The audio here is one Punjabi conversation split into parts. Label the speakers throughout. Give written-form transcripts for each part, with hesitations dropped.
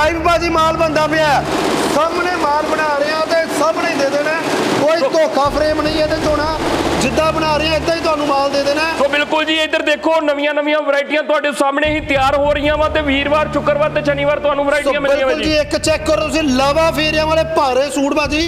Speaker 1: लाइव भाजी माल बनता पे सामने माल बना रहे हैं तो सामने दे देना कोई धोखा फ्रेम नहीं है चोना जिदा बना रहे हैं इदा ही तुहानू माल दे देना
Speaker 2: तो बिल्कुल जी इधर देखो नवीं वैरायटियां तुहाडे सामने ही तैयार हो रही वा ते वीरवार शुक्रवार ते शनिवार तुहानू वैरायटियां मिल रही
Speaker 1: जी एक चेक करो तुसीं लावा फेरिया वाले भारे सूट भाजी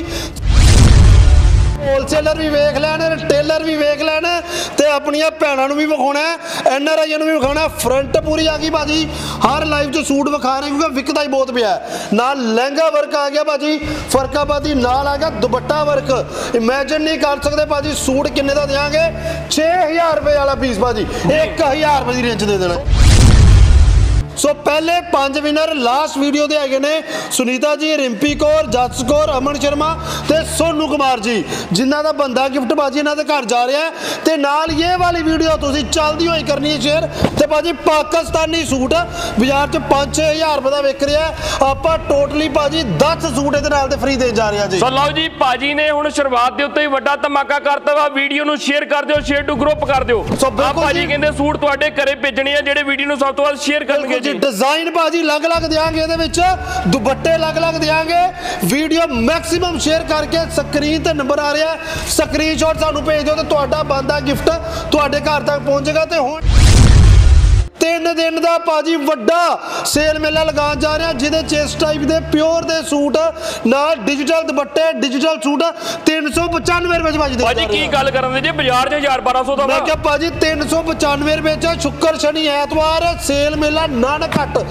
Speaker 1: होलसेलर भी वेख लैन टेलर भी वेख लैन ते अपनियां भैणां नूं भी विखाउणा NRI नूं भी विखाउणा फ्रंट पूरी आ गई भाजी हर लाइव च सूट विखा रहे क्योंकि विकदा ही बहुत पिया नाल लहंगा वर्क आ गया भाजी फरकाबादी नाल आ गया दुपट्टा वर्क इमेजिन नहीं कर सकते भाजी सूट किन्ने दा देंगे 6000 रुपए वाला पीस भाजी 1000 रुपए की रेंज दे देना सो पहले 5 विनर लास्ट वीडियो दे हैगे ने सुनीता जी रिंपी कौर जस कौर अमन शर्मा ते सोनू कुमार जी जिन्हां दा बंदा गिफ्ट बाजी इन्हां दे घर जा रहा है ते नाल ये वाली वीडियो तुसीं चलदी होई करनी है शेयर ते भाजी पाकिस्तानी सूट बाजार च 5-6 हज़ार रुपए दा विक रहा है आपां टोटली भाजी 10 सूट इहदे नाल ते फ्री दे जा रहे हैं जी
Speaker 2: सो लो जी भाजी ने हुण शुरुआत दे उत्ते ही वड्डा धमाका करता वा वीडियो नूं शेयर कर दिओ शेयर टू ग्रुप कर दिओ
Speaker 1: सो
Speaker 2: भाजी कहंदे सूट तुहाडे घरे भेजणे आ जेहड़े वीडियो नूं सब तो बाद शेयर करनगे जी
Speaker 1: डिजाइन भाजी अलग अलग देंगे दुपट्टे अलग अलग देंगे वीडियो मैक्सिमम शेयर करके स्क्रीन ते नंबर आ रहा है स्क्रीनशॉट सानू भेज दो तो तुहाडा बनदा गिफ्ट तुहाडे घर तक पहुंचेगा ते हुण 3 दिन का भाजी वड्डा सेल मेला लगान जा रहे हैं जिहदे चेस टाइप के प्योर दे सूट नाल डिजिटल दुपट्टे डिजिटल सूट 395 रुपए
Speaker 2: भाजी की गल करन दे जी बाजार च 1200 दा
Speaker 1: मैं क्या भाजी 395 रुपए शुक्र शनि ऐतवार सेल मेला नन घट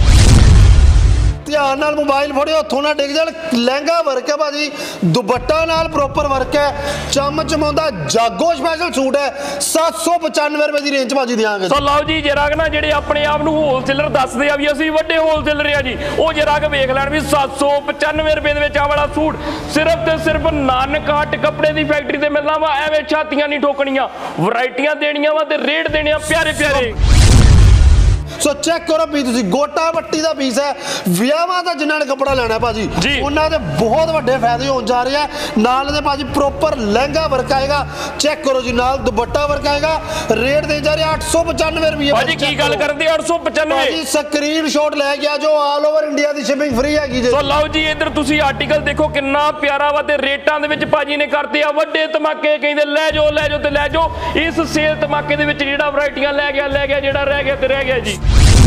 Speaker 1: ध्यान नाल मोबाइल फड़ियो हथों ना डिग जाण लहंगा वर्क है भाजी दुपट्टा नाल प्रॉपर वर्क है चम चमाउंदा जागो स्पेशल सूट है 795 रुपए की रेंज भाजी देंगे
Speaker 2: सो लाओ जी जरा ना जेडे अपने आप नूं होलसेलर दसदे आ भी असीं वड्डे होलसेलर आ जी वो जरा के वेख लैण भी 795 रुपए दे विच आ वाला सूट सिर्फ ते सिर्फ नानक हट कपड़े दी फैक्ट्री ते मिलना वा एवें छातियां नहीं ठोकणियां वैरायटियां देणियां वा ते रेट देणे आ प्यारे प्यारे
Speaker 1: सो चेक करो भी तुसी गोटा पट्टी का पीस है विआहां दा जिन्हां ने कपड़ा लेना है भाजी उन्हां दे बहुत वड्डे फायदे होण जा रहे हैं नाल दे भाजी प्रॉपर लहंगा वर्क आएगा चेक करो जी नाल दुपट्टा वर्क आएगा रेट दे जा रहे 895 रुपए
Speaker 2: भाजी की गल करदे 895
Speaker 1: भाजी स्क्रीनशॉट ले गया जो ऑल ओवर इंडिया दी शिपिंग फ्री हैगी जी
Speaker 2: सो लाओ जी इधर तुसी आर्टिकल देखो कितना प्यारा वा ते रेटां दे विच भाजी ने करते आ वड्डे धमाके कहंदे ले जाओ ते ले जाओ इस सेल धमाके दे विच जेड़ा वैरायटियां ले गया जेड़ा रह गया ते रह गया जी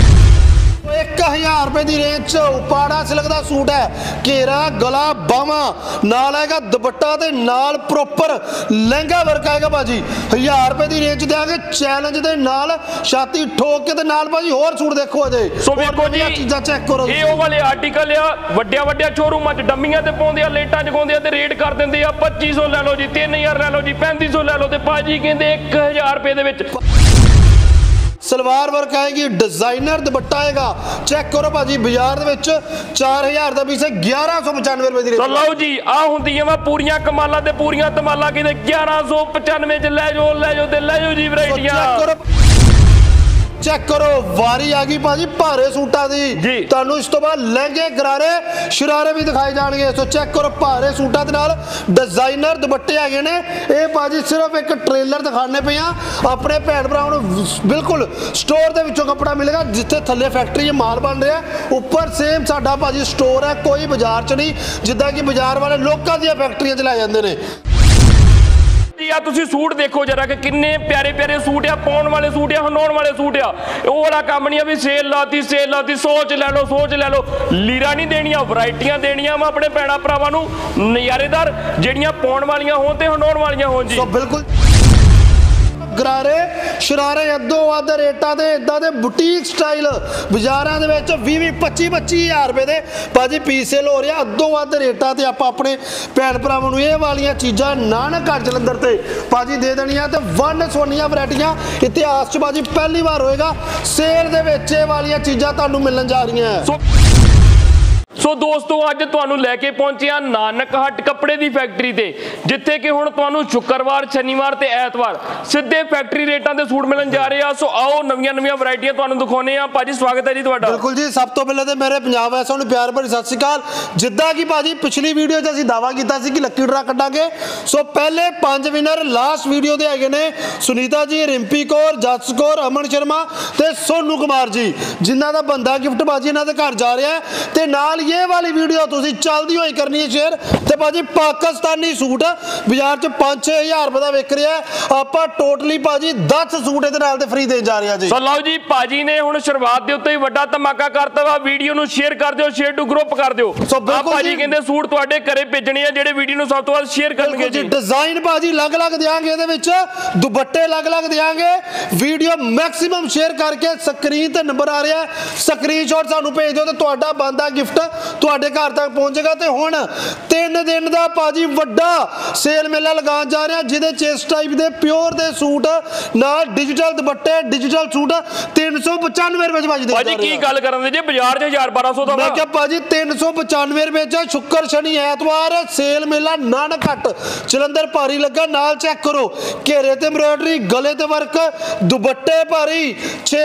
Speaker 1: 1000 रुपए की रेंज च उपाड़ा सिल्क का सूट है घेरा गला बावा नाल आएगा दुपट्टा ते नाल प्रॉपर लहंगा वर्क आएगा भाजी 1000 रुपए की रेंज देंगे चैलेंज दे नाल छाती ठोक के ते नाल भाजी होर सूट देखो अजे
Speaker 2: सो वेखो जी
Speaker 1: चीज़ां चेक करो
Speaker 2: ये ओ वाले आर्टिकल आ वड्डिया शोरूमां च डम्मियां ते पाउंदे आ लेटां जगाउंदे आ ते रेट कर दिंदे आ 2500 ले लो जी 3000 ले लो जी 3500 ले लो ते भाजी कहंदे 1000 रुपए दे विच
Speaker 1: सलवार वर्क आएगी डिजाइनर दुपट्टा आएगा चेक करो भाजी बाजार दे विच 4000 दा पीस है 1195 रुपए दी
Speaker 2: रेंज लो जी आ हुंदियां वा पूरियां कमाला ते पूरियां तमाला किते 1195 च ले जाओ ते ले जाओ जी वैरायटियां
Speaker 1: चेक करो वारी आ गई भाजी भारे सूटां दी तुहानू इस तो बाद लहंगे गरारे शरारे भी दिखाए जाएंगे सो चेक करो भारे सूटां दे नाल डिजाइनर दुपट्टे आ गए ने ये भाजी सिर्फ एक ट्रेलर दिखाने पे अपने भैन भरावां नू बिल्कुल स्टोर दे विचों कपड़ा मिलेगा जिथे थल्ले फैक्ट्री माल बन रहा है ऊपर सेम साडा भाजी स्टोर है कोई बाजार च नहीं जिद्दां कि बाजार वाले लोकां दी फैक्ट्रियां च लै जांदे ने
Speaker 2: आ तुसी सूट देखो जरा कि किन्ने प्यारे प्यारे सूट आ पाउण वाले सूट आ हनौण वाले सूट आ ओह वाला काम नहीं आ भी सेल लाती सोच ले लो लीरा नहीं देनियां वैरायटियां देनियां मैं अपने भैणां भरावां नूं नज़ारेदार जेहड़ियां पाउण वालियां होण ते हनौण वालियां होण जी
Speaker 1: बिल्कुल गरारे शरारे अद्धो अध रेटा दे इदां दे बुटीक स्टाइल बाजारां दे विच 20-25 हज़ार रुपए दे भाजी पीस सेल हो रहा अद्धो अध रेटा ते आपां अपने भैन भरावां नूं इह वालियां चीज़ां नानक घट जलंधर ते भाजी दे देनियां ते वन सोनियां वैरायटियां इतिहास च भाजी पहली बार होएगा सेल दे विच इह वालियां चीज़ां तुहानूं मिलण जा रहीआं
Speaker 2: ਸੋ ਦੋਸਤੋ ਅੱਜ ਤੁਹਾਨੂੰ ਲੈ ਕੇ ਪਹੁੰਚਿਆ ਨਾਨਕ ਹੱਟ ਕੱਪੜੇ ਦੀ ਫੈਕਟਰੀ ਤੇ, ਜਿੱਥੇ ਕਿ ਹੁਣ ਤੁਹਾਨੂੰ ਸ਼ੁੱਕਰਵਾਰ, ਸ਼ਨੀਵਾਰ ਤੇ ਐਤਵਾਰ ਸਿੱਧੇ ਫੈਕਟਰੀ ਰੇਟਾਂ ਦੇ ਸੂਟ ਮਿਲਣ ਜਾ ਰਹੇ ਆ। ਸੋ ਆਓ ਨਵੀਆਂ ਵੈਰਾਈਟੀਆਂ ਤੁਹਾਨੂੰ ਦਿਖਾਉਣੇ ਆ। ਭਾਜੀ ਸਵਾਗਤ ਹੈ ਜੀ ਤੁਹਾਡਾ।
Speaker 1: ਬਿਲਕੁਲ ਜੀ, ਸਭ ਤੋਂ ਪਹਿਲਾਂ ਤੇ ਮੇਰੇ ਪੰਜਾਬ ਐਸਾ ਨੂੰ ਪਿਆਰ ਭਰੀ ਸਤਿ ਸ਼੍ਰੀ ਅਕਾਲ। ਜਿੱਦਾਂ ਕਿ ਭਾਜੀ ਪਿਛਲੀ ਵੀਡੀਓ 'ਚ ਅਸੀਂ ਦਾਅਵਾ ਕੀਤਾ ਸੀ ਕਿ ਲੱਕੀ ਡਰਾ ਕੱਢਾਂਗੇ, ਸੋ ਪਹਿਲੇ 5 ਵਿਨਰ ਲਾਸਟ ਵੀਡੀਓ ਦੇ ਹੈਗੇ ਨੇ ਸੁਨੀਤਾ ਜੀ, ਰਿੰਪੀ ਕੌਰ, ਜਸ ਕੌਰ, ਅਮਨ ਸ਼ਰਮਾ ਤੇ ਸੋਨੂ ਕੁਮਾਰ ਜੀ, ਜਿਨ੍ਹਾਂ ਦਾ ਬੰਦਾ ਗਿਫਟ ਭਾਜੀ ਇਹਨਾਂ ਦੇ ਘਰ ਜਾ ਰਿਹਾ ਹੈ। ਤੇ ਨਾਲ ਇਹ ਵਾਲੀ ਵੀਡੀਓ ਤੁਸੀਂ ਚੱਲਦੀ ਹੋਈ ਕਰਨੀ ਹੈ ਸ਼ੇਅਰ। ਤੇ ਭਾਜੀ ਪਾਕਿਸਤਾਨੀ ਸੂਟ ਬਾਜ਼ਾਰ 'ਚ 5-6 ਹਜ਼ਾਰ ਰੁਪਏ ਦਾ ਵਿਕ ਰਿਹਾ ਹੈ, ਆਪਾਂ ਟੋਟਲੀ ਭਾਜੀ 10 ਸੂਟ ਇਹਦੇ ਨਾਲ ਤੇ ਫ੍ਰੀ ਦੇਣ ਜਾ ਰਹੇ ਹਾਂ ਜੀ।
Speaker 2: ਸੋ ਲਓ ਜੀ, ਭਾਜੀ ਨੇ ਹੁਣ ਸ਼ੁਰੂਆਤ ਦੇ ਉੱਤੇ ਹੀ ਵੱਡਾ ਧਮਾਕਾ ਕਰਤਾ ਵਾ। ਵੀਡੀਓ ਨੂੰ ਸ਼ੇਅਰ ਕਰ ਦਿਓ, ਸ਼ੇਅਰ ਟੂ ਗਰੁੱਪ ਕਰ ਦਿਓ।
Speaker 1: ਸੋ ਬਿਲਕੁਲ
Speaker 2: ਭਾਜੀ ਕਹਿੰਦੇ ਸੂਟ ਤੁਹਾਡੇ ਘਰੇ ਭੇਜਣੇ ਆ ਜਿਹੜੇ ਵੀਡੀਓ ਨੂੰ ਸਭ ਤੋਂ ਵੱਧ ਸ਼ੇਅਰ ਕਰਨਗੇ ਜੀ।
Speaker 1: ਡਿਜ਼ਾਈਨ ਭਾਜੀ ਅਲੱਗ-ਅਲੱਗ ਦੇਾਂਗੇ, ਇਹਦੇ ਵਿੱਚ ਦੁਪੱਟੇ ਅਲੱਗ-ਅਲੱਗ ਦੇਾਂਗੇ। ਵੀਡੀਓ ਮੈਕਸਿਮਮ ਸ਼ੇਅਰ ਕਰਕੇ ਸਕਰੀਨ ਤੇ ਨੰਬਰ ਆ ਰਿਹਾ, ਸਕਰੀਨਸ਼ਾਟ ਸਾਨੂੰ ਭੇਜ ਦਿਓ ਤੇ ਤੁਹਾਡਾ ਬੰਦਾ ਗਿਫਟ ਤੁਹਾਡੇ ਘਰ ਤੱਕ ਪਹੁੰਚੇਗਾ। ਤੇ ਹੁਣ 3 ਦਿਨ ਦਾ ਭਾਜੀ ਵੱਡਾ ਸੇਲ ਮੇਲਾ ਲਗਾਉਣ ਜਾ ਰਹੇ ਹਾਂ, ਜਿਹਦੇ ਚ ਇਸ ਟਾਈਪ ਦੇ ਪਿਓਰ ਦੇ ਸੂਟ ਨਾਲ ਡਿਜੀਟਲ ਦੁਪੱਟੇ, ਡਿਜੀਟਲ ਸੂਟ 395 ਰੁਪਏ ਚ ਭਾਜੀ ਦੇ
Speaker 2: ਭਾਜੀ ਕੀ ਗੱਲ ਕਰਨ ਦੇ ਜੇ ਬਾਜ਼ਾਰ 'ਚ 1000-1200 ਦਾ।
Speaker 1: ਮੈਂ ਕਿਹਾ ਭਾਜੀ 395 ਰੁਪਏ ਚ ਸ਼ੁੱਕਰ, ਸ਼ਨੀ, ਐਤਵਾਰ ਸੇਲ ਮੇਲਾ ਨਾਨਕ ਹੱਟ ਜਲੰਧਰ ਭਾਰੀ ਲੱਗਾ। ਨਾਲ ਚੈੱਕ ਕਰੋ, ਘੇਰੇ ਤੇ ਐਮਬ੍ਰੋਇਡਰੀ, ਗਲੇ ਤੇ ਵਰਕ, ਦੁਪੱਟੇ ਭਾਰੀ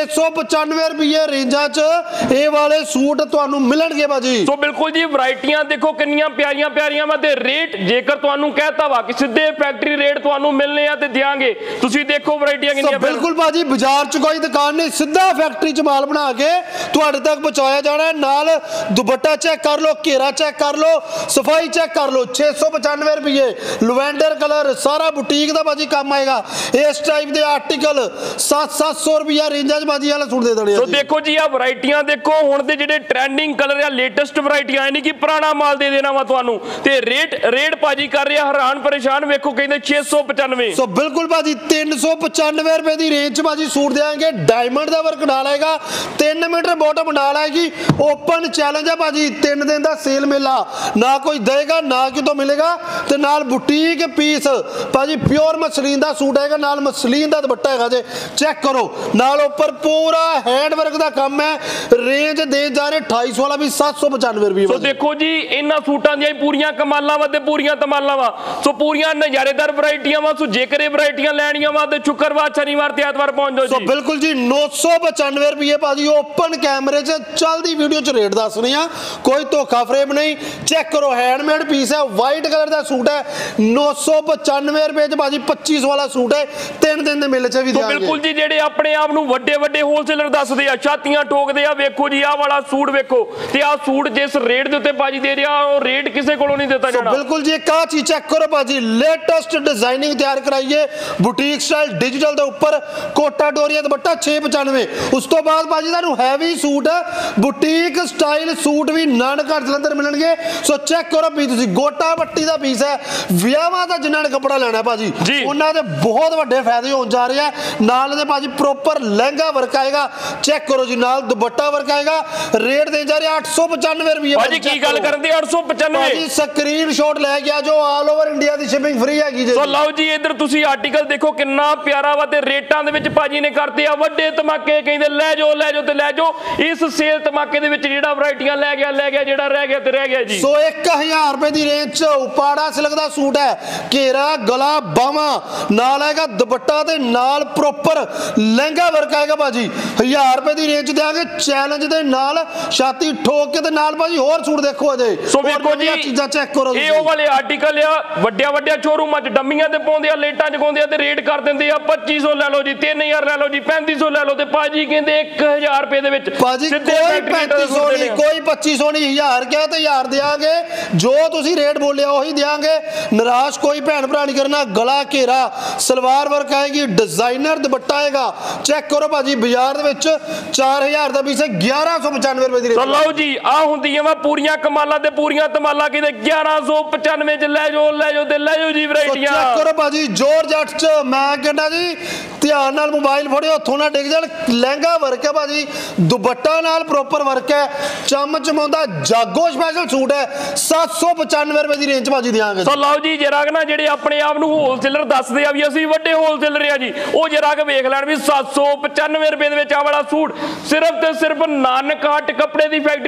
Speaker 1: 695 ਰੁਪਏ ਰੇਂਜਾਂ ਚ ਇਹ ਵਾਲੇ ਸੂਟ ਤੁਹਾਨੂੰ ਮਿਲਣਗੇ ਭਾਜੀ।
Speaker 2: ਸੋ ਬਿਲਕੁਲ ਜੀ, ਵੈਰਾਈਟੀਆਂ ਦੇਖੋ ਕਿੰਨੀਆਂ ਪਿਆਰੀਆਂ ਵਾ ਤੇ ਰੇਟ ਜੇਕਰ ਤੁਹਾਨੂੰ ਕਹਿਤਾ ਵਾ ਕਿ ਸਿੱਧੇ ਫੈਕਟਰੀ ਰੇਟ ਤੁਹਾਨੂੰ ਮਿਲਨੇ ਆ ਤੇ ਦਿਆਂਗੇ। ਤੁਸੀਂ ਦੇਖੋ ਵੈਰਾਈਟੀਆਂ ਕਿੰਨੀਆਂ।
Speaker 1: ਬਿਲਕੁਲ ਭਾਜੀ, ਬਾਜ਼ਾਰ 'ਚ ਕੋਈ ਦੁਕਾਨ ਨਹੀਂ, ਸਿੱਧਾ ਫੈਕਟਰੀ 'ਚ ਮਾਲ ਬਣਾ ਕੇ ਤੁਹਾਡੇ ਤੱਕ ਪਹੁੰਚਾਇਆ ਜਾਣਾ। ਨਾਲ ਦੁਪੱਟਾ ਚੈੱਕ ਕਰ ਲਓ, ਘੇਰਾ ਚੈੱਕ ਕਰ ਲਓ, ਸਫਾਈ ਚੈੱਕ ਕਰ ਲਓ। 695 ਰੁਪਏ ਲਵੈਂਡਰ ਕਲਰ, ਸਾਰਾ ਬੁਟੀਕ ਦਾ ਭਾਜੀ ਕੰਮ ਆਏਗਾ। ਇਸ ਟਾਈਪ ਦੇ ਆਰਟੀਕਲ 700 ਰੁਪਏ ਰੇਂਜਾਂ 'ਚ ਭਾਜੀ ਵਾਲਾ ਸੂਟ ਦੇ ਦੇਣੇ ਆ।
Speaker 2: ਸੋ ਦੇਖੋ ਜੀ, ਆ ਵੈਰਾਈਟੀਆਂ ਦੇਖੋ ਹੁਣ ਦੇ ਜਿਹੜੇ ਟ੍ਰੈਂਡਿੰਗ ਕਲਰ ਆ, ਲੇਟੈਸਟ ਵੈਰਾਈਟੀਆਂ, ਯਾਨੀ ਕਿ ਪੁਰਾਣਾ ਮਾਲ ਦੇ ਦੇਣਾ ਵਾ ਤੁਹਾਨੂੰ। ਤੇ ਰੇਟ ਭਾਜੀ ਕਰ ਰਿਹਾ ਹੈਰਾਨ ਪਰੇਸ਼ਾਨ, ਵੇਖੋ ਕਹਿੰਦੇ 695।
Speaker 1: ਸੋ ਬਿਲਕੁਲ ਭਾਜੀ 395 ਰੁਪਏ ਦੀ ਰੇਂਜ 'ਚ ਭਾਜੀ ਸੂਟ ਦੇਾਂਗੇ। ਡਾਇਮੰਡ ਦਾ ਵਰਕ ਨਾਲ ਆਏਗਾ, 3 ਮੀਟਰ ਬਾਟਮ ਨਾਲ ਆਏਗੀ। ਓਪਨ ਚੈਲੰਜ ਹੈ ਭਾਜੀ, 3 ਦਿਨ ਦਾ ਸੇਲ ਮੇਲਾ, ਨਾ ਕੋਈ ਦੇਗਾ ਨਾ ਕਿਤੋਂ ਮਿਲੇਗਾ। ਤੇ ਨਾਲ ਬੁਟੀਕ ਪੀਸ ਭਾਜੀ ਪਿਓਰ ਮਸਲੀਨ ਦਾ ਸੂਟ ਆਏਗਾ, ਨਾਲ ਮਸਲੀਨ ਦਾ ਦੁਪੱਟਾ ਹੈਗਾ ਜੇ, ਚੈੱਕ ਕਰੋ। ਨਾਲ ਉੱਪਰ ਪੂਰਾ ਹੈਂਡ ਵਰਕ ਦਾ ਕੰਮ ਹੈ। ਰੇਂਜ ਦੇ ਜਾ ਰਹੇ 2800 ਵਾਲਾ ਵੀ 795 ਰੁਪਏ।
Speaker 2: ਸੋ ਦੇਖੋ ਜੀ, ਇਹਨਾਂ ਸੂਟਾਂ ਦੀਆਂ ਪੂਰੀਆਂ ਕਮਾਲਾਂ ਵਾ ਤੇ ਪੂਰੀਆਂ ਤਮਾਲਾਂ ਵਾ। ਸੋ ਪੂਰੀਆਂ ਨਜ਼ਾਰੇਦਾਰ ਵੈਰਾਈਟੀਆਂ ਵਾ। ਸੋ ਜੇਕਰ ਇਹ ਵੈਰਾਈਟੀਆਂ ਲੈਣੀਆਂ ਵਾ ਤੇ ਸ਼ੁੱਕਰਵਾਰ, ਸ਼ਨੀਵਾਰ ਤੇ ਐਤਵਾਰ ਪਹੁੰਚ ਜਾਓ ਜੀ।
Speaker 1: ਸੋ ਬਿਲਕੁਲ ਜੀ, 995 ਰੁਪਏ ਭਾਜੀ ਓਪਨ ਕੈਮਰੇ 'ਚ ਚੱਲਦੀ ਵੀਡੀਓ 'ਚ ਰੇਟ ਦੱਸ ਰਹੇ ਆ, ਕੋਈ ਧੋਖਾ ਫਰੇਮ ਨਹੀਂ। ਚੈੱਕ ਕਰੋ, ਹੈਂਡਮੇਡ ਪੀਸ ਹੈ, ਵਾਈਟ ਕਲਰ ਦਾ ਸੂਟ ਹੈ। 995 ਰੁਪਏ 'ਚ ਭਾਜੀ 2500 ਵਾਲਾ ਸੂਟ ਹੈ, 3 ਦਿਨ ਦੇ ਮੇਲੇ 'ਚ ਵੀ ਦਿਆਂਗੇ।
Speaker 2: ਬਿਲਕੁਲ ਜੀ, ਜਿਹੜੇ ਆਪਣੇ ਆਪ ਨੂੰ ਵੱਡੇ ਹੋਲਸੇਲਰ ਦੱਸਦੇ ਆ, ਛਾਤੀਆਂ ਠੋਕਦੇ ਆ, ਵੇਖੋ ਜੀ ਆਹ ਵਾਲਾ ਸੂਟ ਵੇਖੋ। ਤੇ ਆਹ ਸੂਟ ਜਿਸ ਰੇਟ ਦੇ ਉੱਤੇ ਭਾਜੀ ਦੇ ਰਿਹਾ, ਉਹ ਰੇਟ ਕਿਸੇ ਕੋਲੋਂ ਨਹੀਂ ਦਿੱਤਾ ਜਾਣਾ।
Speaker 1: ਬਿਲਕੁਲ ਜੀ, ਇੱਕ ਆਹ ਚੀਜ਼ ਚੈੱਕ ਕਰੋ ਭਾਜੀ, ਲੇਟੈਸਟ ਡਿਜ਼ਾਈਨਿੰਗ ਤਿਆਰ ਕਰਾਈਏ, ਬੁਟੀਕ ਸਟਾਈਲ ਡਿਜੀਟਲ ਦੇ ਉੱਪਰ ਕੋਟਾ ਡੋਰੀਆ ਦੁਪੱਟਾ 695। ਉਸ ਤੋਂ ਬਾਅਦ ਭਾਜੀ ਤੁਹਾਨੂੰ heavy suit boutique style suit ਵੀ ਨਾਨਕ ਹੱਟ ਜਲੰਧਰ ਮਿਲਣਗੇ। ਸੋ ਚੈੱਕ ਕਰੋ ਵੀ ਤੁਸੀਂ, ਗੋਟਾ ਪੱਟੀ ਦਾ ਪੀਸ ਹੈ। ਵਿਆਹਾਂ ਦਾ ਜਿਨ੍ਹਾਂ ਨੇ ਕੱਪੜਾ ਲੈਣਾ ਭਾਜੀ, ਉਹਨਾਂ ਦੇ ਬਹੁਤ ਵੱਡੇ ਫਾਇਦੇ ਹੋਣ ਜਾ ਰਹੇ ਆ। ਨਾਲ ਦੇ ਭਾਜੀ ਪ੍ਰੋਪਰ ਲਹਿੰਗਾ ਵਰਕ ਆਏਗਾ, ਚੈੱਕ ਕਰੋ ਜੀ, ਨਾਲ ਦੁਪੱਟਾ ਵਰਕ ਆਏਗਾ। ਰੇਟ ਦੇ ਜਾ ਰਹੇ 895 ਰੁਪਏ
Speaker 2: ਭਾਜੀ। ਕੀ ਗੱਲ ਕਰਨ ਦੀ 895
Speaker 1: ਭਾਜੀ, ਸਕਰੀਨਸ਼ਾਟ ਲੈ ਗਿਆ ਜੋ ਆਲ ਓਵਰ ਇੰਡੀਆ ਦੀ ਸ਼ਿਪਿੰਗ ਫ੍ਰੀ ਹੈਗੀ ਜੀ।
Speaker 2: ਸੋ ਲਓ ਜੀ, ਇੱਧਰ ਤੁਸੀਂ ਆਰਟੀਕਲ ਦੇਖੋ ਕਿੰਨਾ ਪਿਆਰਾ ਵਾ ਤੇ ਰੇਟਾਂ ਦੇ ਵਿੱਚ ਭਾਜੀ ਨੇ ਕਰਤੇ ਆ ਵੱਡੇ ਧਮਾਕੇ। ਕਹਿੰਦੇ ਲੈ ਜਾਓ ਤੇ ਲੈ ਜਾਓ। ਇਸ ਸੇਲ ਧਮਾਕੇ ਦੇ ਵਿੱਚ ਜਿਹੜਾ ਵੈਰਾਈਟੀਆਂ ਲੈ ਗਿਆ, ਜਿਹੜਾ ਰਹਿ ਗਿਆ ਤੇ ਰਹਿ ਗਿਆ ਜੀ।
Speaker 1: ਸੋ 1000 ਰੁਪਏ ਦੀ ਰੇਂਜ 'ਚ ਉਪਾੜਾ ਸਿਲਕ ਦਾ ਸੂਟ ਹੈ, ਘੇਰਾ, ਗਲਾ, ਬਾਹਾਂ ਨਾਲ ਆਏਗਾ, ਦੁਪੱਟਾ ਤੇ ਨਾਲ ਪ੍ਰੋਪਰ ਲਹਿੰਗਾ ਵਰਕ ਆਏਗਾ ਭਾਜੀ। 1000 ਰੁਪਏ ਦੀ ਰੇਂਜ ਦੇਾਂਗੇ ਚੈਲੰਜ ਦੇ ਨਾਲ, ਛਾਤੀ ਠੋਕ ਕੇ ਤੇ ਨਾਲ ਭਾਜੀ ਹੋਰ ਸੂਟ ਦੇਖੋ ਅਜੇ।
Speaker 2: ਸੋ ਵੇਖੋ ਜੀ,
Speaker 1: ਚੀਜ਼ਾਂ ਚੈੱਕ ਕਰੋ।
Speaker 2: ਇਹ ਉਹ ਵਾਲੇ ਆਰਟੀਕਲ ਆ, ਵੱਡਿਆਂ ਸ਼ੋਰੂਮਾਂ 'ਚ ਡੰਮੀਆਂ ਤੇ ਪਾਉਂਦੇ ਆ, ਲੇਟਾਂ 'ਚ ਪਾਉਂਦੇ ਆ ਤੇ ਰੇਟ ਕਰ ਦਿੰਦੇ ਆ 2500 ਲੈ ਲਓ ਜੀ, 3000 ਲੈ ਲਓ ਜੀ, 3500 ਲੈ ਲਓ। ਤੇ ਭਾਜੀ ਕਹਿੰਦੇ 1000 ਰੁਪਏ ਦੇ ਵਿੱਚ
Speaker 1: ਭਾਜੀ ਕੋਈ 3500 ਨਹੀਂ, ਕੋਈ 2500 ਨਹੀਂ, 1000 ਕਿਹਾ ਤੇ 1000 ਦੇਾਂਗੇ। ਜੋ ਤੁਸੀਂ ਰੇਟ ਬੋਲਿਆ ਉਹੀ ਦੇਾਂਗੇ। ਨਿਰਾਸ਼ ਕੋਈ ਭੈਣ ਭਰਾ ਨਹੀਂ ਕਰਨਾ। ਗਲਾ, ਘੇਰਾ, ਸਲਵਾਰ ਵਰਕ ਆਏਗੀ, ਡਿਜ਼ਾਈਨਰ ਦੁਪੱਟਾ ਆਏਗਾ। ਚੈੱਕ ਕਰੋ ਭਾਜੀ, ਬਾਜ਼ਾਰ ਦੇ ਵਿੱਚ 4000 ਦਾ ਪੀਸ ਹੈ, 1195 ਰੁਪਏ ਦੀ ਰੇਟ।
Speaker 2: ਲਓ ਜੀ, ਆ ਹੁੰਦੀਆਂ ਵਾ ਪੂਰੀਆਂ ਕਮਾਲਾਂ ਤੇ ਪੂਰੀਆਂ ਤਮਾਲਾਂ। ਕਿਤੇ 1195 ਚ ਲੈ ਜਾਓ ਤੇ ਲੈ ਜਾਓ ਜੀ ਵੈਰਾਈਟੀਆਂ।
Speaker 1: ਚੈੱਕ ਕਰੋ ਭਾਜੀ, ਜੋਰ ਜੱਟ 'ਚ ਮੈਂ ਕਹਿੰਦਾ ਜੀ ਧਿਆਨ ਨਾਲ ਮੋਬਾਈਲ ਫੜਿਓ, ਹੱਥੋਂ ਨਾ ਡਿੱਗ ਜਾਣ। ਲਹਿੰਗਾ ਵਰਕ ਹੈ ਭਾਜੀ, ਦੁਪੱਟਾ ਨਾਲ ਪ੍ਰੋਪਰ ਵਰਕ ਹੈ, ਚਮ ਚਮਾਉਂਦਾ ਜਾਗੋ ਸਪੈਸ਼ਲ ਸੂਟ ਹੈ, 795 ਰੁਪਏ ਦੀ ਰੇਂਜ ਭਾਜੀ ਦਿਆਂਗੇ।
Speaker 2: ਸੋ ਲਓ ਜੀ, ਜਰਾ ਨਾ ਜਿਹੜੇ ਆਪਣੇ ਆਪ ਨੂੰ ਹੋਲਸੇਲਰ ਦੱਸਦੇ ਆ ਵੀ ਅਸੀਂ ਵੱਡੇ ਹੋਲਸੇਲਰ ਆ ਜੀ, ਉਹ ਜਰਾ ਕੇ ਵੇਖ ਲੈਣ ਵੀ 795 ਰੁਪਏ ਦੇ ਵਿੱਚ ਆ ਵਾਲਾ ਸੂਟ ਸਿਰਫ ਤੇ ਸਿਰਫ ਨਾਨਕ ਹੱਟ ਕੱਪੜੇ ਦੀ ਫੈਕਟਰੀ ਤੇ ਮਿਲਣਾ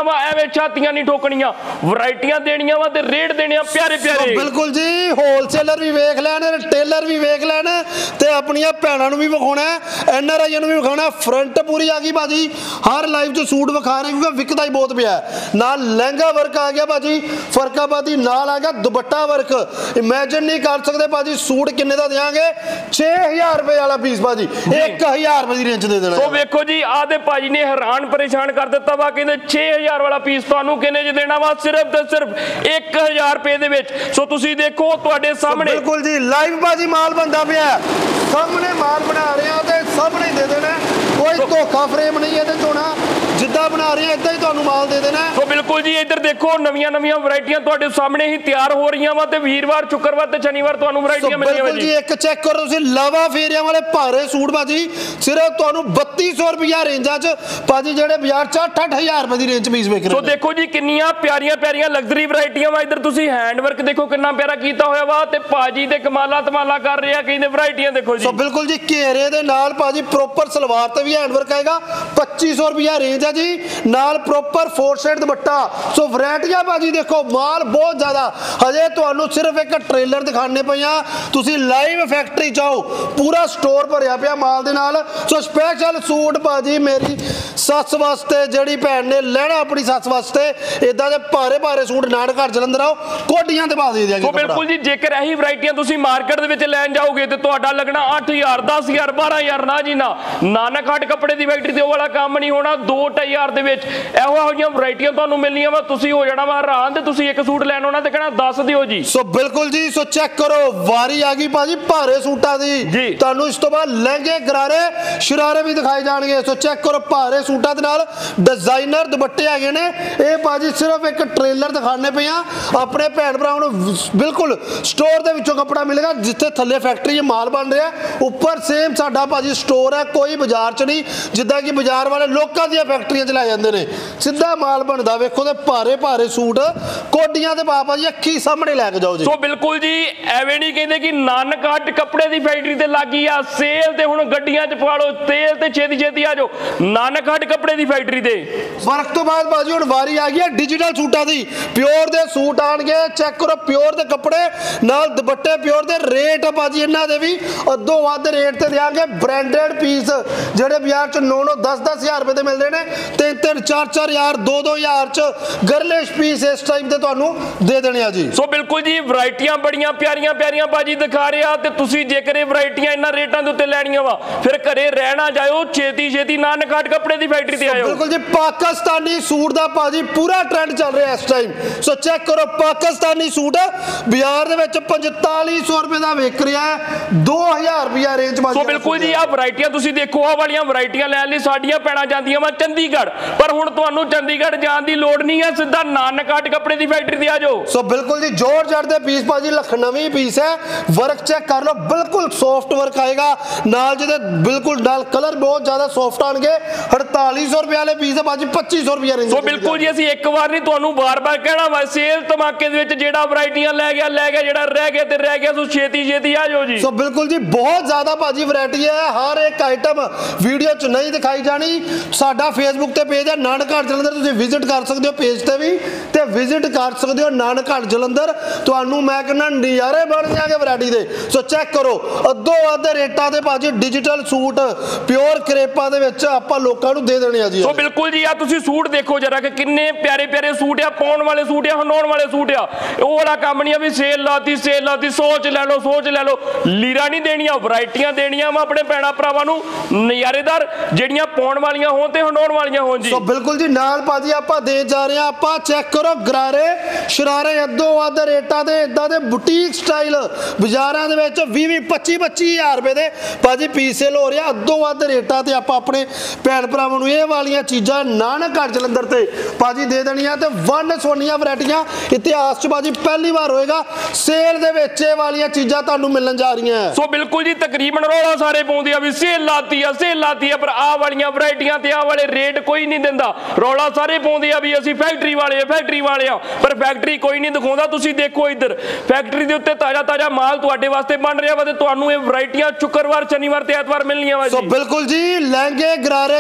Speaker 2: ਵਾ ਐਵੇਂ ਛਾਤੀਆਂ ਨਹੀਂ ਠੋਕਣੀਆਂ ਵੈਰਾਈਟੀਆਂ ਦੇਣੀਆਂ ਵਾ ਤੇ ਰੇਟ ਦੇਣੇ ਆ ਪਿਆਰੇ ਪਿਆਰੇ
Speaker 1: ਬਿਲकुल जी होलसेलर भी वेख लैन टेलर भी वेख लैन ते अपनियां भैणां नूं भी विखाउणा NRI नूं भी विखाउणा फ्रंट पूरी आ गई भाजी हर लाइव च सूट विखा रहे क्योंकि विकदा ही बहुत पिया नाल लहंगा वर्क आ गया भाजी फरकाबादी नाल आ गया दुपट्टा वर्क इमेजिन नहीं कर सकते भाजी सूट किन्ने दा देंगे 6000 रुपए वाला पीस भाजी 1000 रुपए की रेंज दे देना
Speaker 2: तो वेखो जी आदे भाजी ने हैरान परेशान कर दिता वा कहंदे 6000 वाला पीस तुहानू किन्ने च देना वा सिर्फ ते सिर्फ 1000 रुपए दे विच सो तुसी देखो तुहाडे सामने
Speaker 1: बिल्कुल जी लाइव भाजी माल बनता पिया सामने माल बना रहे हैं ते सामने दे देना कोई धोखा फ्रेम नहीं है होना जिद्दां बना रहे हैं इदां ही तुहानू माल दे देना
Speaker 2: तो बिल्कुल जी इधर देखो नवीं वैरायटियां तुहाडे सामने ही तैयार हो रही वा ते वीरवार शुक्रवार ते शनिवार तुहानू वैरायटियां मिलणीਆਂ
Speaker 1: बिल्कुल जी एक चेक करो तुसीं लवा फेरियां वाले भारे सूट भाजी सिर्फ तुहानू 3200 रुपया रेंजां च भाजी जेहड़े बाजार च 8-8000 रुपए दी रेंज पीस विक रहे
Speaker 2: सो देखो जी किन्नियां प्यारियां प्यारियां लग्जरी वैरायटियां वा इधर तुसीं हैंड वर्क देखो किन्ना प्यारा कीता होया वा ते भाजी ते कमाला तमाला कर रहे आ कहंदे वैरायटियां देखो जी
Speaker 1: सो बिल्कुल जी घेरे दे नाल भाजी प्रॉपर सलवार ते भी हैंड वर्क आएगा 2500 रुपया रेंज है जी नाल proper four side dupatta so वैरायटियां भाजी देखो माल बहुत ज्यादा हजे तुहानू सिर्फ एक ट्रेलर दिखाने पईयां तुसीं लाइव फैक्ट्री जाओ पूरा स्टोर भरिया पिया माल दे नाल सो स्पेशल सूट भाजी मेरी सੱਸ वास्ते ਜਿਹੜੀ ਭੈਣ ਨੇ ਲੈਣਾ ਆਪਣੀ ਸੱਸ ਵਾਸਤੇ ਇਦਾਂ ਦੇ ਭਾਰੇ ਭਾਰੇ ਸੂਟ ਨਾਨਕਾ ਜਲੰਧਰ ਆਓ ਕੋਡੀਆਂ ਤੇ ਪਾ ਦੇ ਦਿਆਂਗੇ
Speaker 2: ਸੋ ਬਿਲਕੁਲ ਜੀ ਜੇਕਰ ਇਹੀ ਵੈਰਾਈਟੀਆਂ ਤੁਸੀਂ ਮਾਰਕੀਟ ਦੇ ਵਿੱਚ ਲੈਣ ਜਾਓਗੇ ਤੇ ਤੁਹਾਡਾ ਲੱਗਣਾ 8000 10000 12000 ਨਾ ਜੀ ਨਾ ਨਾਨਕਹਾਟ ਕੱਪੜੇ ਦੀ ਫੈਕਟਰੀ ਤੇ ਉਹ ਵਾਲਾ ਕੰਮ ਨਹੀਂ ਹੋਣਾ 2-2500 ਦੇ ਵਿੱਚ ਇਹੋ ਜਿਹੀਆਂ ਵੈਰਾਈਟੀਆਂ ਤੁਹਾਨੂੰ ਮਿਲਣੀਆਂ ਵਾ ਤੁਸੀਂ ਹੋ ਜਾਣਾ ਵਾ ਹੈਰਾਨ ਤੇ ਤੁਸੀਂ ਇੱਕ ਸੂਟ ਲੈਣ ਆਉਣਾ ਤੇ ਕਹਿਣਾ ਦੱਸ ਦਿਓ ਜੀ
Speaker 1: ਸੋ ਬਿਲਕੁਲ ਜੀ ਸੋ ਚੈੱਕ ਕਰੋ ਵਾਰੀ ਆ ਗਈ ਭਾਜੀ ਭਾਰੇ ਸੂਟਾਂ ਦੀ ਤੁਹਾਨੂੰ ਇਸ ਤੋਂ ਬਾਅਦ ਲਹਿੰਗੇ ਗਰਾਰੇ ਸ਼ਰਾਰੇ ਵੀ ਦਿਖਾਏ ਜਾਣਗੇ ਸੋ ਚੈੱਕ ਕਰੋ ਭਾਰੇ सूटा दे नाल डिजाइनर दुपट्टे है ने ये भाजी सिर्फ एक ट्रेलर दिखाने पे अपने भैन भरावां नूं बिल्कुल स्टोर दे विचों कपड़ा मिलेगा जिथे थल्ले फैक्ट्री माल बन रहा है उपर सेम साडा भाजी स्टोर है कोई बाजार च नहीं जिद्दां कि बाजार वाले लोकां दी फैक्ट्रियां च लै जांदे ने सीधा माल बनदा वेखो ते भारे भारे सूट कोडियां ते बाबा जी अखी सामने लैके जाओ जी
Speaker 2: सो बिल्कुल जी एवें नहीं कहंदे कि नानकहाट कपड़े दी फैक्ट्री ते लागी आ सेल ते हुण गड्डियां च पा लो तेल ते छेती छेती आ जाओ नानकहाट कपड़े दी फैक्ट्री दे
Speaker 1: वर्क तो बाद बाजी हुण वारी आ गई है डिजिटल सूटां दी प्योर दे सूट आणगे चेक करो प्योर दे कपड़े नाल दुपट्टे प्योर दे रेट बाजी इन्हां दे भी अद्धों वध रेट ते देंगे ब्रांडेड पीस जेहड़े बाजार च 9-9 10-10 हज़ार रुपए दे मिलदे ने 3-3 4-4 हज़ार 2-2 हज़ार च गर्लिश पीस इस टाइप दे तुहानू दे देने आ जी
Speaker 2: सो बिल्कुल जी वैरायटियां बड़ियां प्यारियां प्यारियां बाजी दिखा रहे आ ते तुसी जेकर ये वैरायटियां इन्हां रेटां दे उत्ते लैणीਆਂ वा फिर घरे रहना जाओ छेती छेती नानकहाट कपड़े दी फैक्ट्री ते आयो
Speaker 1: बिल्कुल जी पाकिस्तानी सूट दा भाजी पूरा ट्रेंड चल रहा है इस टाइम सो चेक करो पाकिस्तानी सूट बाजार दे विच 4500 रुपए दा विक रहा है 2000 रुपया रेंज
Speaker 2: सो बिल्कुल जी आ वैरायटियां तुसी देखो आ वालियां वैरायटियां लैण लई साडीਆਂ ਭੈਣਾਂ ਜਾਂਦੀਆਂ ਵਾ ਚੰਡੀਗੜ੍ਹ पर हुण तुहानू चंडीगढ़ जाण दी लोड़ नहीं है सीधा नानकहाट कपड़े दी फैक्ट्री ते आ जाओ
Speaker 1: सो बिल्कुल जी जोर जड़ दे पीस भाजी लखनवी पीस है वर्क चेक कर लो बिल्कुल सॉफ्ट वर्क आएगा नाल जिहदे बिल्कुल नाल कलर बहुत ज्यादा सॉफ्ट आणगे 4800 रुपए वाले पीस है भाजी 2500 रुपया रेंज
Speaker 2: सो बिल्कुल जी ਅਸੀਂ ਇੱਕ ਵਾਰ ਨਹੀਂ ਤੁਹਾਨੂੰ ਬਾਰ-ਬਾਰ ਕਹਿਣਾ ਵਾ ਸੇਲ ਧਮਾਕੇ ਦੇ ਵਿੱਚ ਜਿਹੜਾ ਵੈਰਾਈਟੀਆਂ ਲੈ ਗਿਆ ਜਿਹੜਾ ਰਹਿ ਗਿਆ ਤੇ ਰਹਿ ਗਿਆ ਸੋ ਛੇਤੀ ਛੇਤੀ ਆ ਜਾਓ ਜੀ
Speaker 1: सो बिल्कुल जी बहुत ज्यादा भाजी वैरायटी है हर एक आइटम वीडियो च नहीं दिखाई जानी साडा फेसबुक ते पेज है नानकहाट जलंधर तुसीं विजिट कर सकते हो पेज ते भी ते विजिट कर सकते हो नानकहाट जलंधर तुहानू मैं कहना नज़ारे बन जाएंगे वैरायटी दे सो चेक करो अद्धों अद्ध रेटां ते भाजी डिजिटल सूट प्योर क्रेपा दे विच आपां लोकां नू दे देने आ जी
Speaker 2: सो बिल्कुल जी आ तुसीं सूट देखो जरा कि किन्ने प्यारे प्यारे सूट आ पाउण वाले सूट आ हंडाउण वाले सूट आ ਉਹ ਵਾਲਾ ਕੰਮ ਨਹੀਂ ਆ ਵੀ ਸੇਲ ਲਾਤੀ ਸੋਚ ਲੈ ਲਓ ਲੀਰਾ ਨਹੀਂ ਦੇਣੀਆਂ ਵੈਰਾਈਟੀਆਂ ਦੇਣੀਆਂ ਵਾ ਆਪਣੇ ਭੈਣਾ ਭਰਾਵਾਂ ਨੂੰ ਨਜ਼ਾਰੇਦਾਰ ਜਿਹੜੀਆਂ ਪਾਉਣ ਵਾਲੀਆਂ ਹੋਣ ਤੇ ਹੰਡਾਉਣ ਵਾਲੀਆਂ ਹੋਣ ਜੀ
Speaker 1: ਸੋ ਬਿਲਕੁਲ ਜੀ ਨਾਲ ਭਾਜੀ ਆਪਾਂ ਦੇ ਜਾ ਰਹੇ ਆ ਆਪਾਂ ਚੈੱਕ ਕਰੋ ਗਰਾਰੇ ਸ਼ਰਾਰੇ ਅੱਧੋ ਅੱਧ ਰੇਟਾਂ ਤੇ ਇਦਾਂ ਦੇ ਬੁਟੀਕ ਸਟਾਈਲ ਬਾਜ਼ਾਰਾਂ ਦੇ ਵਿੱਚ 20-25 ਹਜ਼ਾਰ ਰੁਪਏ ਦੇ ਭਾਜੀ ਪੀਸ ਸੇਲ ਹੋ ਰਿਹਾ ਅੱਧੋ ਅੱਧ ਰੇਟਾਂ ਤੇ ਆਪਾਂ ਆਪਣੇ ਭੈਣ ਭਰਾਵਾਂ ਨੂੰ ਇਹ ਵਾਲੀਆਂ ਚੀਜ਼ਾਂ ਨਾਨਕਹਾਟ ਜਲੰਧਰ ਤੇ ਭਾਜੀ ਦੇ ਦੇਣੀਆਂ ਤੇ ਵੰਨ ਸੋਨੀਆਂ ਵੈਰਾਈਟੀਆਂ ਇਤਿਹਾਸ ਚ ਭਾਜੀ ਪਹਿਲੀ ਵਾਰ ਹੋਏਗਾ ਸੇਲ ਦੇ ਵਿੱਚ ਇਹ ਵਾਲੀਆਂ ਚੀਜ਼ਾਂ ਤੁਹਾਨੂੰ ਮਿਲਣ ਜਾ ਰਹੀਆਂ
Speaker 2: ਸੋ ਬਿਲਕੁਲ ਜੀ ਤਕਰੀਬਨ ਰੌਲਾ ਸਾਰੇ ਪਾਉਂਦੇ ਆ ਵੀ ਸੇਲ ਲਾਤੀ ਆ ਪਰ ਆਹ ਵਾਲੀਆਂ ਵੈਰਾਈਟੀਆਂ ਤੇ ਆਹ ਵਾਲੇ ਰੇਟ ਕੋਈ ਨਹੀਂ ਦਿੰਦਾ ਰੌਲਾ ਸਾਰੇ ਪਾਉਂਦੇ ਆ ਵੀ ਅਸੀਂ ਫੈਕਟਰੀ ਵਾਲੇ ਆ ਪਰ ਫੈਕਟਰੀ ਕੋਈ ਨਹੀਂ ਦਿਖਾਉਂਦਾ ਤੁਸੀਂ ਦੇਖੋ ਇੱਧਰ ਫੈਕਟਰੀ ਦੇ ਉੱਤੇ ਤਾਜ਼ਾ ਮਾਲ ਤੁਹਾਡੇ ਵਾਸਤੇ ਬਣ ਰਿਹਾ ਵਾ ਤੇ ਤੁਹਾਨੂੰ ਇਹ ਵੈਰਾਈਟੀਆਂ ਸ਼ੁੱਕਰਵਾਰ ਸ਼ਨੀਵਾਰ ਤੇ ਐਤਵਾਰ ਮਿਲਣੀਆਂ ਵਾ ਜੀ
Speaker 1: ਸੋ ਬਿਲਕੁਲ ਜੀ ਲਹਿੰਗੇ ਗਰਾਰੇ ਸ਼ਰਾਰੇ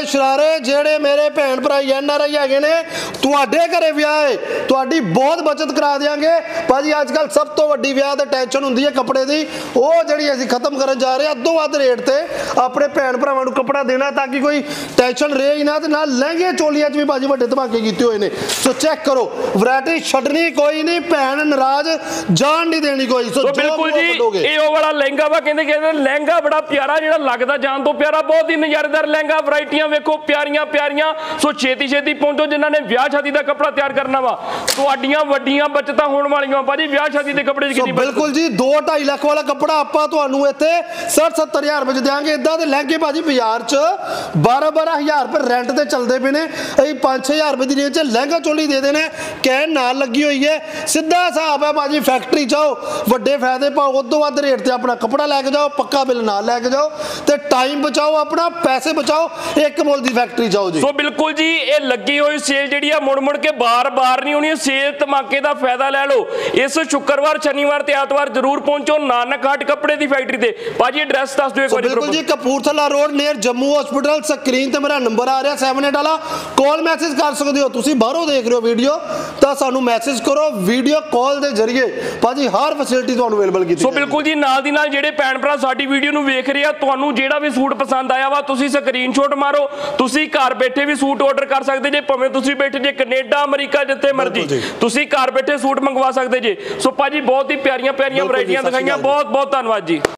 Speaker 1: ਸਾਰੇ ਜਿਹੜੇ ਮੇਰੇ ਭੈਣ ਭਰਾ NRI ਹੈਗੇ ਨੇ, ਤੁਹਾਡੇ ਘਰੇ ਵਿਆਹ ਹੈ, ਤੁਹਾਡੀ ਬਹੁਤ ਬਚਤ ਕਰਾ ਦਿਆਂਗੇ ਭਾਜੀ। ਅੱਜ ਕੱਲ ਸਭ ਤੋਂ ਵੱਡੀ ਵਿਆਹ ਤੇ ਟੈਨਸ਼ਨ ਹੁੰਦੀ ਹੈ ਕੱਪੜੇ ਦੀ, ਉਹ ਜਿਹੜੀ ਅਸੀਂ ਖਤਮ ਕਰਨ ਜਾ ਰਹੇ ਹਾਂ। ਅੱਧੋਂ ਵੱਧ ਰੇਟ ਤੇ ਆਪਣੇ ਭੈਣ ਭਰਾਵਾਂ ਨੂੰ ਕੱਪੜਾ ਦੇਣਾ ਤਾਂ ਕਿ ਕੋਈ ਟੈਨਸ਼ਨ ਰਹੇ ਹੀ ਨਾ। ਤੇ ਨਾਲ ਲਹਿੰਗੇ ਚੋਲੀਆਂ 'ਚ ਵੀ ਭਾਜੀ ਵੱਡੇ ਧਮਾਕੇ ਕੀਤੇ ਹੋਏ ਨੇ। ਸੋ ਚੈੱਕ ਕਰੋ, ਵੈਰਾਈਟੀ ਛੱਡਣੀ ਕੋਈ ਨਹੀਂ, ਭੈਣ ਨਾਰਾਜ਼ ਜਾਣ ਨਹੀਂ ਦੇਣੀ ਕੋਈ। ਸੋ
Speaker 2: ਬਿਲਕੁਲ ਜੀ, ਇਹ ਉਹ ਵਾਲਾ ਲਹਿੰਗਾ ਵਾ, ਕਹਿੰਦੇ ਲਹਿੰਗਾ ਬੜਾ ਪਿਆਰਾ, ਜਿਹੜਾ ਲੱਗਦਾ ਜਾਨ ਤੋਂ ਪਿਆਰਾ, ਬਹੁਤ ਹੀ ਨਜ਼ਾਰੇਦਾਰ ਲਹਿੰਗਾ। ਵੈਰਾਈਟੀਆਂ ਵੇਖੋ ਪਿਆਰੀਆਂ ਪਿਆਰੀਆਂ। ਸੋ ਛੇਤੀ ਛੇਤੀ ਪਹੁੰਚੋ ਜਿਨ੍ਹਾਂ ਨੇ ਵਿਆਹ ਸ਼ਾਦੀ ਦਾ ਕੱਪੜਾ ਤਿਆਰ ਕਰਨਾ ਵਾ। ਤੁਹਾਡੀਆਂ ਵੱਡੀਆਂ ਬਚਤਾਂ ਹੋਣ ਵਾਲੀਆਂ ਭਾਜੀ ਵਿਆਹ ਸ਼ਾਦੀ ਦੇ ਕੱਪੜੇ 'ਚ ਕਿੰਨੀ ਬਚਤ।
Speaker 1: ਬਿਲਕੁਲ ਜੀ, 2-2.5 ਲੱਖ ਵਾਲਾ ਕੱਪੜਾ ਆਪਾਂ ਤੁਹਾਨੂੰ ਇੱਥੇ 60-70 ਹਜ਼ਾਰ ਰੁਪਏ 'ਚ ਦਿਆਂਗੇ। ਇਦਾਂ ਦੇ ਲਹਿੰਗੇ ਭਾਜੀ ਬਾਜ਼ਾਰ 'ਚ 12-12 ਹਜ਼ਾਰ ਰੁਪਏ ਰੈਂਟ ਤੇ ਚੱਲਦੇ ਪਏ ਨੇ। ਅਸੀਂ 5-6 ਹਜ਼ਾਰ ਰੁਪਏ ਦੀ ਰੇਂਜ 'ਚ ਲਹਿੰਗਾ ਚੋਲੀ ਦੇ ਦੇਣੇ, ਕਹਿਣ ਨਾਲ ਲੱਗੀ ਹੋਈ ਹੈ। ਸਿੱਧਾ ਹਿਸਾਬ ਹੈ ਭਾਜੀ, ਫੈਕਟਰੀ ਜਾਓ, ਵੱਡੇ ਫਾਇਦੇ ਪਾਓ, ਉਦੋਂ ਵੱਧ ਰੇਟ ਤੇ ਆਪਣਾ ਕੱਪੜਾ ਲੈ ਕੇ ਜਾਓ, ਪੱਕਾ ਬਿੱਲ ਨਾਲ ਲੈ ਕੇ ਜਾਓ ਤੇ ਟਾਈਮ ਬਚਾਓ, ਆਪਣਾ ਪੈਸੇ ਬਚਾਓ। ਇੱਕ ਮੁੱਲ ਦੀ ਫੈਕਟਰੀ ਜਾਓ ਜੀ।
Speaker 2: ਸੋ ਬਿਲਕੁਲ ਜੀ, ਇਹ ਲੱਗੀ ਹੋਈ ਸੇਲ ਜਿਹੜੀ ਆ ਮੁੜ ਮੁੜ ਕੇ ਬਾਰ-ਬਾਰ ਨਹੀਂ ਹੋਣੀ। ਸੇਲ ਧਮਾਕੇ ਦਾ ਫਾਇਦਾ ਲੈ ਲਓ। ਇਸ ਸ਼ੁੱਕਰਵਾਰ, ਸ਼ਨੀਵਾਰ ਤੇ ਐਤਵਾਰ ਜ਼ਰੂਰ ਪਹੁੰਚੋ ਨਾਨਕ ਹਾਟ ਕੱਪੜੇ ਦੀ ਫੈਕਟਰੀ ਤੇ। ਭਾਜੀ ਐਡਰੈਸ ਦੱਸ ਦਿਓ ਇੱਕ ਵਾਰੀ।
Speaker 1: ਬਿਲਕੁਲ ਜੀ, Kapurthala road near Jammu hospital. Screen ਤੇ ਮੇਰਾ ਨੰਬਰ ਆ ਰਿਹਾ 78 ਵਾਲਾ, ਕਾਲ ਮੈਸੇਜ ਕਰ ਸਕਦੇ ਹੋ। ਤੁਸੀਂ ਬਾਹਰੋਂ ਦੇਖ ਰਹੇ ਹੋ ਵੀਡੀਓ ਤਾਂ ਸਾਨੂੰ ਮੈਸੇਜ ਕਰੋ, ਵੀਡੀਓ ਕਾਲ ਦੇ ਜ਼ਰੀਏ ਭਾਜੀ ਹਰ ਫੈਸਿਲਿਟੀ ਤੁਹਾਨੂੰ ਅਵੇਲੇਬਲ ਕੀਤੀ।
Speaker 2: ਸੋ ਬਿਲਕੁਲ ਜੀ, ਨਾਲ ਦੀ ਨਾਲ ਜਿਹੜੇ ਭੈਣ ਭਰਾ ਸਾਡੀ ਵੀਡੀਓ ਨੂੰ ਵੇਖ ਰਹੇ ਆ, ਤੁਹਾਨੂੰ ਜਿਹੜਾ ਵੀ ਸੂਟ ਪਸੰਦ ਆਇਆ ਵਾ ਤੁਸੀਂ ਸਕਰੀਨਸ਼ਾਟ ਮਾਰੋ। ਤੁਸੀਂ ਘਰ ਬੈਠੇ ਵੀ ਸੂਟ ਆਰਡਰ ਕਰ ਸਕਦੇ ਜੇ, ਭਾਵੇਂ ਤੁਸੀਂ ਬੈਠੇ ਜੇ ਕੈਨੇਡਾ, ਅਮਰੀਕਾ, ਜਿੱਥੇ ਮਰਜ਼ੀ ਤੁਸੀਂ ਘਰ ਬੈਠੇ ਸੂਟ ਮੰਗਵਾ ਸਕਦੇ ਜੇ। ਸੋ ਭਾਜੀ ਬਹੁਤ ਹੀ ਪਿਆਰੀਆਂ ਪਿਆਰੀਆਂ ਵੈਰਾਈਟੀਆਂ ਦਿਖਾਈਆਂ। ਬਹੁਤ ਬਹੁਤ ਧੰਨਵਾਦ ਜੀ।